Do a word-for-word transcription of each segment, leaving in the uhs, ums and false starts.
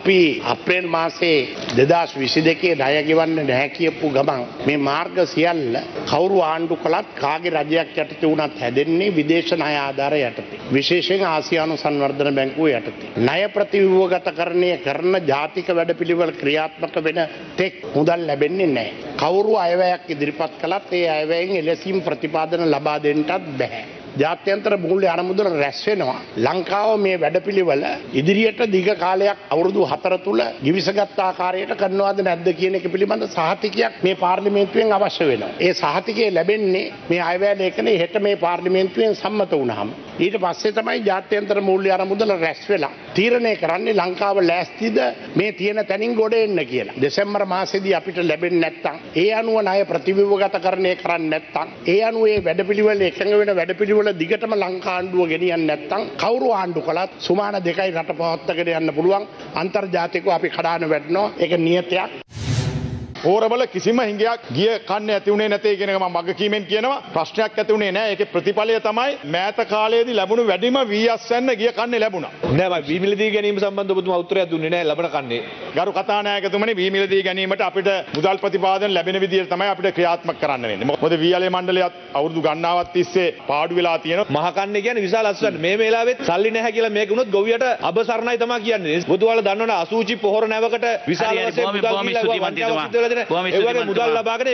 අපි අප්‍රේල් මාසේ දෙදහස් විසි දෙකේ ණය ගෙවන්න නැහැ කියපු ගමන් මේ මාර්ග සියල්ල කවුරු ආණ්ඩු කළත් කාගේ රජයක් යටතේ වුණත් හැදෙන්නේ විදේශ ණය ආධාර යටතේ. විශේෂයෙන් ආසියානු සංවර්ධන බැංකුව යටතේ. ණය ප්‍රතිව්‍යුහගතකරණය කරන ජාතික වැඩපිළිවෙල ක්‍රියාත්මක වෙන තෙක් මුදල් ලැබෙන්නේ නැහැ. කවුරු අයවැයක් ඉදිරිපත් කළත් ඒ අයවැයෙන් එලෙසින් ප්‍රතිපාදන ලබා දෙන්නටත් බැහැ. ජාත්‍යන්තර මූල්‍ය අරමුදල රැස් වෙනවා. ලංකාව මේ වැඩපිළිවෙල ඉදිරියට දිග කාලයක් අවුරුදු හතර තුල givisගත් ආකාරයට කරනවද නැද්ද කියන එක පිළිබඳ සහතිකයක් මේ පාර්ලිමේන්තුවෙන් අවශ්‍ය වෙනවා. ඒ සහතිකය ලැබෙන්නේ මේ අයවැය ලේඛනයේ හෙට මේ පාර්ලිමේන්තුවෙන් සම්මත වුණාම. ඊට පස්සේ තමයි ජාත්‍යන්තර මූල්‍ය අරමුදල රැස් වෙලා තීරණය කරන්නේ ලංකාව ලෑස්තිද මේ තියෙන තැනින් ගොඩ එන්න කියලා. දෙසැම්බර් මාසෙදී අපිට ලැබෙන්නේ නැත්නම් ඒ අනුව ණය ප්‍රතිව්‍යුහගතකරණය කරන්නේ නැත්නම් ඒ අනුව මේ වැඩපිළිවෙල එකඟ වෙන වැඩපිළිවෙල දිගටම ලංකා ආණ්ඩුව ගෙනියන්නේ නැත්නම් කවුරු ආණ්ඩු කළත් සුමාන දෙකයි රට පවත්වාගෙන යන්න පුළුවන්. අන්තර්ජාතිකව අපි කඩාන වැටෙනවා. ඒක නියතයක්. හෝරබල කිසිම හිඟයක් ගිය කන්නේ ඇති උනේ නැtei කියන එක මම වගකීමෙන් කියනවා. ප්‍රශ්නයක් ඇති උනේ නැහැ. ඒකේ ප්‍රතිඵලය තමයි මෑත කාලයේදී ලැබුණු වැඩිම වී එස් වෙන්න ගිය කන්නේ ලැබුණා. නෑ මම වී මිලදී ගැනීම සම්බන්ධව ඔබතුමා උත්තරයක් දුන්නේ නැහැ ලබන කන්නේ. ගරු කතානායකතුමනි වී මිලදී ගැනීමට අපිට මුදල් ප්‍රතිපාදන ලැබෙන විදිහට තමයි අපිට ක්‍රියාත්මක කරන්න වෙන්නේ. මොකද වී අලේ මණ්ඩලයත් අවුරුදු ගණනාවක් තිස්සේ පාඩු වෙලා තියෙනවා. මහ කන්නේ කියන්නේ විශාල අස්වැන්න. මේ වෙලාවෙත් සල්ලි නැහැ කියලා මේක උනොත් ගොවියට අබසරණයි තමයි කියන්නේ. බුදුවාලා දන්නවනේ අසූචි පොහොර නැවකට විශාල වශයෙන් මුදල් දීලා ඒ වගේ මුදල් ලබාගෙන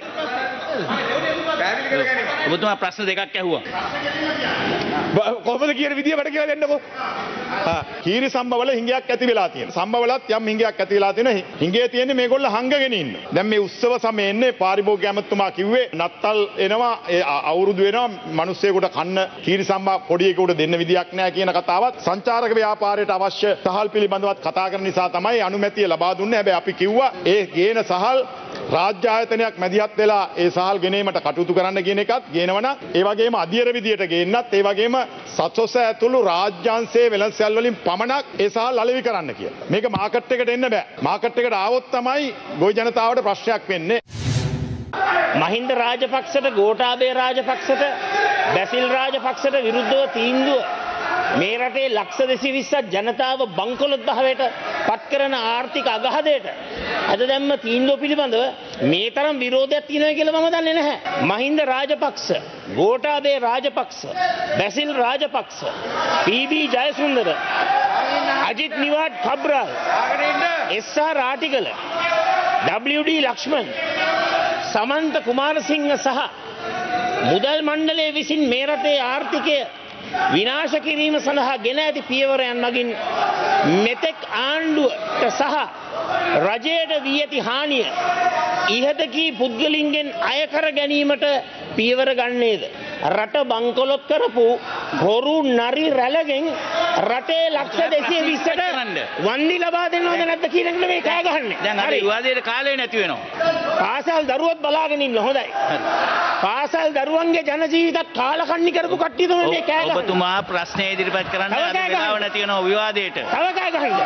ඔබතුමා ප්‍රශ්න දෙකක් ඇහුවා. කොහොමද කියන විදිය වැඩ කියලා දෙන්නකෝ. ආ කීරි සම්බවල හිඟයක් ඇති වෙලා තියෙනවා. සම්බවලත් යම් හිඟයක් ඇති වෙලා තියෙනවා. හිඟේ තියෙන්නේ මේගොල්ලෝ හංගගෙන ඉන්න. දැන් මේ උත්සව සමයේ ඉන්නේ පාරිභෝගික ඇමතුමා කිව්වේ නත්තල් එනවා අවුරුදු වෙනවා මිනිස්සෙකුට කන්න කීරි සම්බා පොඩි එකෙකුට දෙන්න විදියක් නැහැ කියන කතාවත් සංචාරක ව්‍යාපාරයට අවශ්‍ය සහල් පිළිබඳවත් කතා කරන නිසා තමයි අනුමැතිය ලබා දුන්නේ. හැබැයි අපි කිව්වා ඒ ගේන සහල් රාජ්‍ය ආයතනයක් මැදිහත් වෙලා ඒ සහල් ගෙනීමට කටයුතු කරන්න කියන එකත් ගේනවනම් ඒ වගේම අධියර විදියට ගේන්නත් ඒ වගේම සත්සොස ඇතුළු රාජ්‍යාංශයේ වෙළඳසැල් වලින් පමණක් ඒ සහල් අලෙවි කරන්න කියලා. මේක මාකට් එකට එන්න බෑ. මාකට් එකට ආවොත් තමයි ගොවි ජනතාවට ප්‍රශ්නයක් වෙන්නේ. මහින්ද රාජපක්ෂට ගෝඨාභය රාජපක්ෂට බැසිල් රාජපක්ෂට විරුද්ධව තීන්දුව මේ රටේ ලක්ෂ දෙසිය විස්සක් ජනතාව බංකොලොත් භාවයට පත් කරන ආර්ථික අගහදයට අද දැම්ම තීන්දුව පිළිබඳව මේ තරම් විරෝධයක් තියෙනවා කියලා මම දන්නේ නැහැ. Mahinda Rajapaksa, Gotabaya Rajapaksa, Basil Rajapaksa, P B. Jayasundara, Ajith Nivard Cabraal, S R. Attygalle, W D. Lakshman, Samantha Kumarasinghe සහ මුදල් මණ්ඩලය විසින් මේ රටේ ආර්ථිකය විනාශ කිරීම සඳහා ගෙන ඇති පියවරයන් මගින් මෙතෙක් ආණ්ඩුවට සහ රජයට වී ඇති හානිය ඉහත කී පුද්ගලින්ගෙන් අය කර ගැනීමට පියවර ගන්නේද? රට බංකොලොත් කරපු හොරු නරි රැළගෙන් රටේ ලක්ෂ දෙසිය විස්සට වන්දි ලබා දෙනවද නැද්ද කියන එක නෙමෙයි කෑ ගහන්නේ. දැන් අර විවාදයේ කාලේ නැති වෙනවා. පාසල් දරුවොත් බලාගෙන ඉන්න හොඳයි. පාසල් දරුවන්ගේ ජන ජීවිතත් කාලකන්ණි කරපු කට්ටිය තමයි මේ කෑ ගහන්නේ. ඔබතුමා ප්‍රශ්නේ ඉදිරිපත් කරන්න අද වෙලාව නැති වෙනවා විවාදයට. තව කෑ ගහන්න.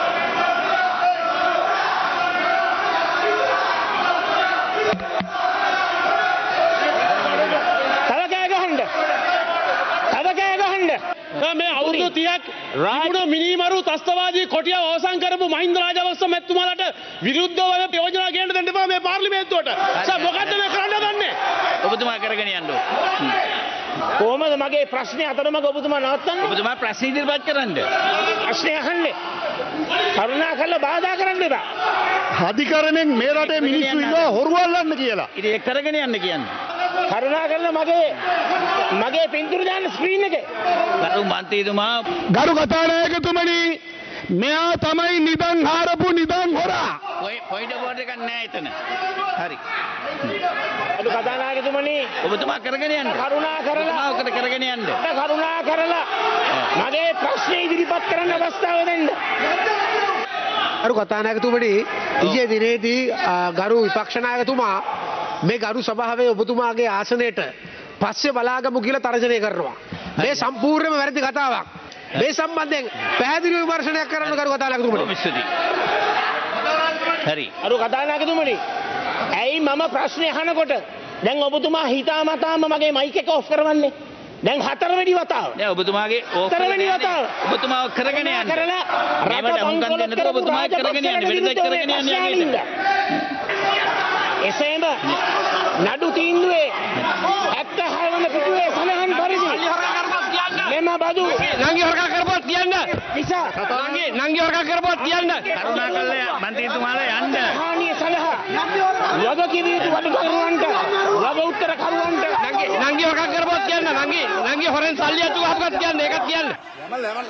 මේ අවුරුදු තිහක් රාජ්‍ය මිනිමරු තස්තවාදී කොටිය අවසන් කරපු මහින්ද රාජපක්ෂ මැතිතුමාලට විරුද්ධව යෝජනා ගේන්න දෙන්න එපා මේ පාර්ලිමේන්තුවට. සර් මොකද්ද මේ කරන්න ගන්නේ? ඔබතුමා කරගෙන යන්න ඕන. කොහමද මගේ ප්‍රශ්නේ අතරමඟ ඔබතුමා නවත්තන්නේ? ඔබතුමා ප්‍රශ්න ඉදිරිපත් කරන්න. ප්‍රශ්නේ අහන්නේ. කරුණාකරලා බාධා කරන්න එපා. අධිකරණයෙන් මේ රටේ මිනිස්සු ඉන්නවා හොරු අල්ලන්න කියලා. ඉතින් ඒක කරගෙන යන්න කියන්නේ. කරුණාකරලා මගේ මගේ පින්තූර දාන්න ස්ක්‍රීන් එකේ. ගරු මන්ත්‍රීතුමා, ගරු කතානායකතුමනි, මෙයා තමයි නිදන් හාරපු නිදන් හොරා. පොයින්ට් බෝඩ් එකක් නැහැ එතන. හරි. අද කතානායකතුමනි, ඔබතුමා කරගෙන යන්න. කරුණාකරලා ඔකට කරගෙන යන්න. කරුණාකරලා මගේ ප්‍රශ්නේ ඉදිරිපත් කරන්න අවස්ථාව දෙන්න. ගරු කතානායකතුමනි, ඊයේ දිනේදී ගරු විපක්ෂ නායකතුමා මේ ගරු සභාවේ ඔබතුමාගේ ආසනයට පස්සේ බලාගමු කියලා තර්ජනය කරනවා. මේ සම්පූර්ණයෙන්ම වැරදි කතාවක්. මේ සම්බන්ධයෙන් පැහැදිලි විමර්ශනයක් කරන්න ගරු කතානායකතුමනි. හරි. අර කතානායකතුමනි, ඇයි මම ප්‍රශ්නේ අහනකොට දැන් ඔබතුමා හිතාමතාම මගේ මයික් එක ඔෆ් කරවන්නේ? දැන් හතරවෙනි වතාව. දැන් ඔබතුමාගේ හතරවෙනි වතාව. ඔබතුමාව කරගෙන යන්න. කරලා මේවට අහුම්කම් දෙන්න නැතුව ඔබතුමා කරගෙන යන්න. වෙනදක් කරගෙන යන්න. එසේම නඩු තීන්දුවේ හැත්තෑ වන පිටුවේ සඳහන් පරිදි මෙම බදු නංගි හොරකම් කරපුවත් කියන්න. නිසා නංගි නංගි හොරකම් කරපුවත් කියන්න. කරුණාකරලා මන්ත්‍රීතුමාලා යන්න. හානිය සඳහා වගකීම් යුතු වඩකරුවන්ට වග උත්තර කරුවන්ට නංගි නංගි හොරකම් කරපුවත් කියන්න. නංගි නංගි හොරෙන් සල්ලි අතු ගහපුවත් කියන්න. ඒකත් කියන්න. යමල්ල යමල්ල.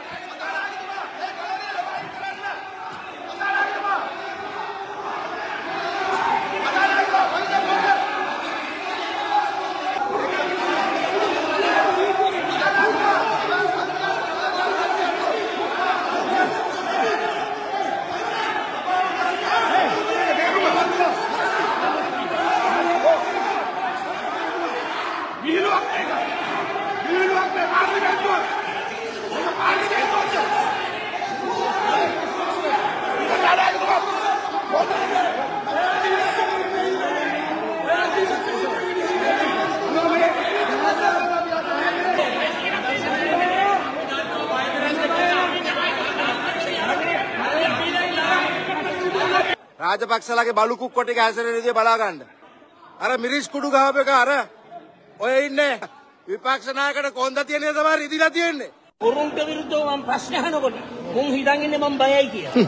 රාජපක්ෂලාගේ බලු කුක්කො ටික ඇසරෙන විදිය බලා ගන්න. අර මිරිස් කුඩු ගහප එක අර ඔය ඉන්නේ විපක්ෂ නායකට කොන්ද තියෙන්නේ තමයි රිදිලා තියෙන්නේ. උරුන්ට විරුද්ධව මම ප්‍රශ්න අහනකොට මුන් හිතන් ඉන්නේ මම බයයි කියලා.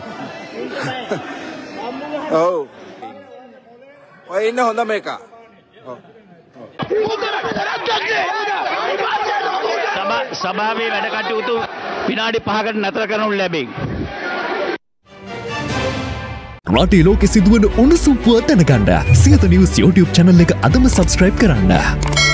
ඔව්. ඔය ඉන්න හොඳ මේක. සභාවේ වැඩ කටයුතු විනාඩි පහකට නතර කරනු ලැබේ. රටේ ලෝකෙ සිදුවන උණුසුම් පුවත් දැනගන්න සියත නිවුස් YouTube channel එක අදම subscribe කරන්න.